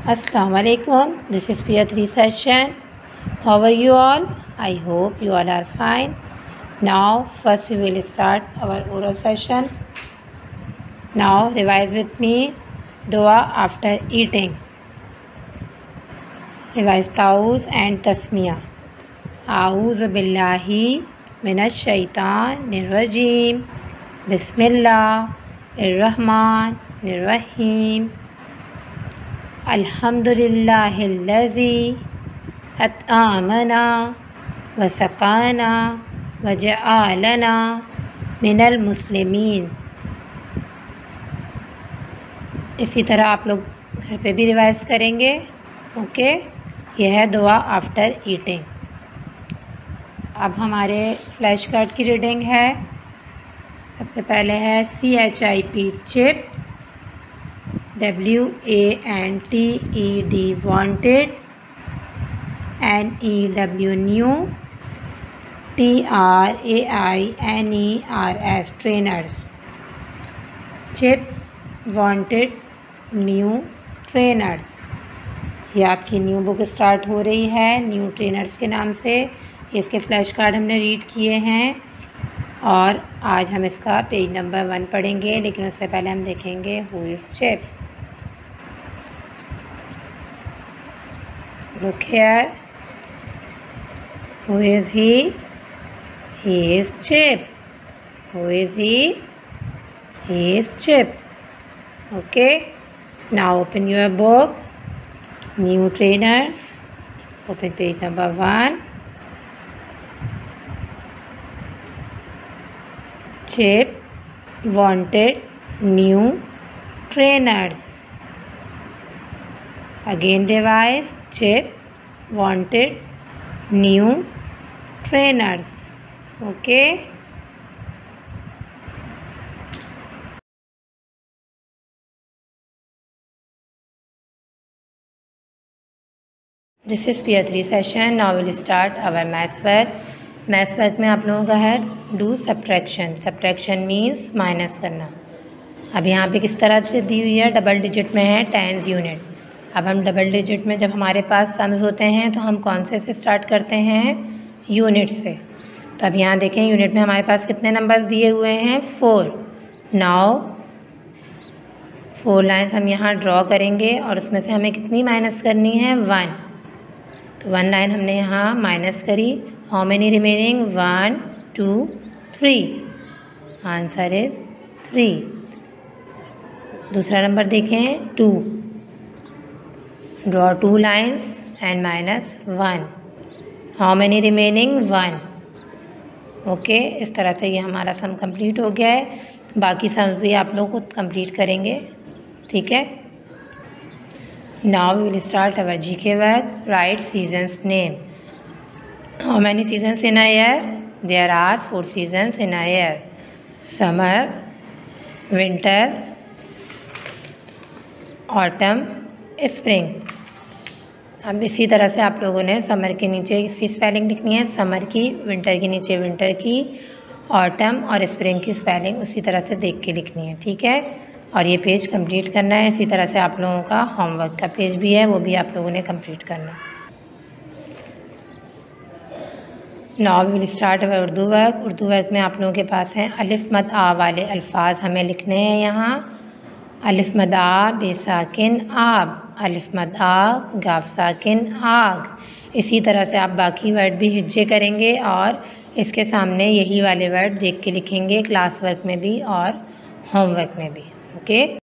Assalamu alaikum. This is Peer 3 session. How are you all? I hope you all are fine. Now first we will start our oral session. Now revise with me dua after eating. Revise tauz and tasmiya. A'udhu billahi minash shaitanir rajim. Bismillahir rahim. अल्हम्दुलिल्लाहिल्लज़ी अतआमना वसक़ाना वजअलना मिनल मुस्लिमीन। इसी तरह आप लोग घर पे भी revise करेंगे। Okay, यह है दुआ आफ्टर ईटिंग। अब हमारे फ्लैश कार्ड की रीडिंग है। सबसे पहले है CHIP चिप, WANTED wanted, NEW new, TRAINERS trainers। Chip, wanted, new, trainers. ये आपकी न्यू बुक स्टार्ट हो रही है न्यू ट्रेनर्स के नाम से। इसके फ्लैश कार्ड हमने रीड किए हैं और आज हम इसका पेज नंबर 1 पढ़ेंगे, लेकिन उससे पहले हम देखेंगे who is chip. Look here. Who is he? He is Chip. Who is he? He is Chip. Okay. Now open your book. New trainers. Open page number 1. Chip wanted new trainers. Again revise. Chip wanted new trainers. Okay. This is Peer 3 session. Now we'll start our maths work. Maths work में आप लोगों का है do subtraction. Subtraction means minus करना। अब यहाँ पे किस तरह से दी हुई है, डबल डिजिट में है, टेंस यूनिट। अब हम डबल डिजिट में जब हमारे पास सम्स होते हैं तो हम कौन से स्टार्ट करते हैं, यूनिट से। तो अब यहाँ देखें यूनिट में हमारे पास कितने नंबर्स दिए हुए हैं, 4। नाउ 4 लाइन्स हम यहाँ ड्रॉ करेंगे और उसमें से हमें कितनी माइनस करनी है, 1। तो 1 लाइन हमने यहाँ माइनस करी। How many remaining, 1 2 3। Answer is 3। दूसरा नंबर देखें 2। Draw 2 lines and minus 1। How many remaining, 1। Okay, इस तरह से ये हमारा सम कंप्लीट हो गया है। बाकी सम्स भी आप लोग खुद कंप्लीट करेंगे, ठीक है। Now we will start our GK work. Write seasons name. How many seasons in a year, there are 4 seasons in a year. Summer, winter, autumn, spring. अब इसी तरह से आप लोगों ने समर के नीचे इसकी स्पेलिंग लिखनी है, समर की, विंटर के नीचे विंटर की, ऑटम और स्प्रिंग की स्पेलिंग उसी तरह से देख के लिखनी है, ठीक है। और ये पेज कंप्लीट करना है। इसी तरह से आप लोगों का होमवर्क का पेज भी है, वो भी आप लोगों ने कंप्लीट करना है। Now we will start our Urdu work. Urdu work में आप लोगों के पास हैं अलिफ मद आ वाले अल्फाज हमें लिखने हैं यहाँ। अलिफ मद आ बेसाकिन आब, अलिफ मद आ गाफ साकिन आग। इसी तरह से आप बाकी वर्ड भी हिज्जे करेंगे और इसके सामने यही वाले वर्ड देख के लिखेंगे, क्लास वर्क में भी और होमवर्क में भी। ओके।